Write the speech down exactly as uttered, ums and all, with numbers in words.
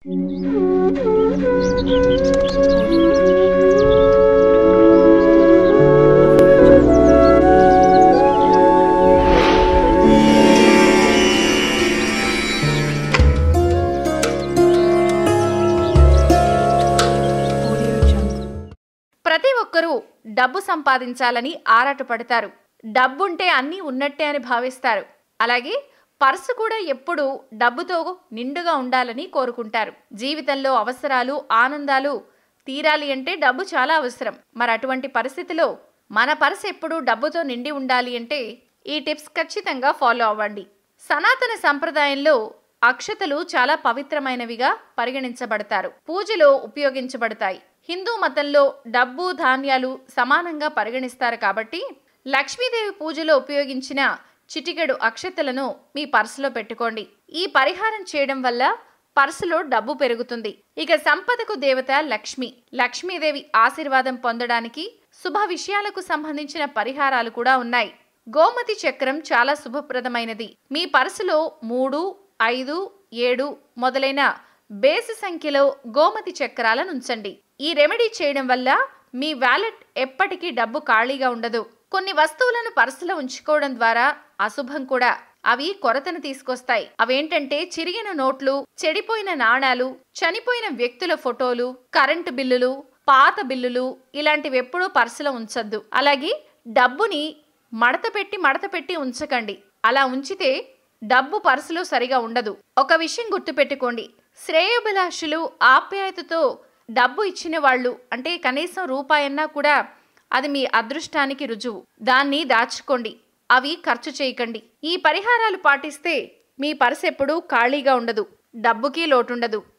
ప్రతి ఒక్కరూ డబ్బు సంపాదించాలని ఆరాటపడతారు. డబ్బుంటే అన్నీ ఉన్నట్టే అని భావిస్తారు. అలాగే పర్సు కూడా ఎప్పుడూ డబ్బుతో నిండుగా ఉండాలని కోరుకుంటారు. జీవితంలో అవసరాలు, ఆనందాలు తీరాలి అంటే డబ్బు చాలా అవసరం. మరి అటువంటి పరిస్థితిలో మన పర్సు ఎప్పుడూ డబ్బుతో నిండి ఉండాలి అంటే ఈ టిప్స్ ఖచ్చితంగా ఫాలో అవ్వండి. సనాతన సంప్రదాయంలో అక్షతలు చాలా పవిత్రమైనవిగా పరిగణించబడతారు. పూజలో ఉపయోగించబడతాయి. హిందూ మతంలో డబ్బు, ధాన్యాలు సమానంగా పరిగణిస్తారు కాబట్టి లక్ష్మీదేవి పూజలో ఉపయోగించిన చిటికెడు అక్షతలను మీ పర్సులో పెట్టుకోండి. ఈ పరిహారం చేయడం వల్ల పర్సులో డబ్బు పెరుగుతుంది. ఇక సంపదకు దేవత లక్ష్మి. లక్ష్మీదేవి ఆశీర్వాదం పొందడానికి శుభ విషయాలకు సంబంధించిన పరిహారాలు కూడా ఉన్నాయి. గోమతి చక్రం చాలా శుభప్రదమైనది. మీ పర్సులో మూడు, ఐదు, ఏడు మొదలైన బేసి సంఖ్యలో గోమతి చక్రాలను ఉంచండి. ఈ రెమెడీ చేయడం వల్ల మీ వ్యాలెట్ ఎప్పటికీ డబ్బు ఖాళీగా ఉండదు. కొన్ని వస్తువులను పర్సులో ఉంచుకోవడం ద్వారా అశుభం కూడా. అవి కొరతను తీసుకొస్తాయి. అవేంటంటే చిరిగిన నోట్లు, చెడిపోయిన నాణాలు, చనిపోయిన వ్యక్తుల ఫోటోలు, కరెంటు బిల్లులు, పాత బిల్లులు ఇలాంటివి ఎప్పుడూ పర్సులో ఉంచొద్దు. అలాగే డబ్బుని మడత పెట్టి మడత పెట్టి ఉంచకండి. అలా ఉంచితే డబ్బు పర్సులో సరిగా ఉండదు. ఒక విషయం గుర్తుపెట్టుకోండి, శ్రేయోభిలాషులు ఆప్యాయతతో డబ్బు ఇచ్చిన వాళ్ళు అంటే కనీసం రూపాయన్నా కూడా అది మీ అదృష్టానికి రుజువు. దాన్ని దాచుకోండి, అవి ఖర్చు చేయకండి. ఈ పరిహారాలు పాటిస్తే మీ పర్సు ఎప్పుడూ ఖాళీగా ఉండదు, డబ్బుకి లోటుండదు.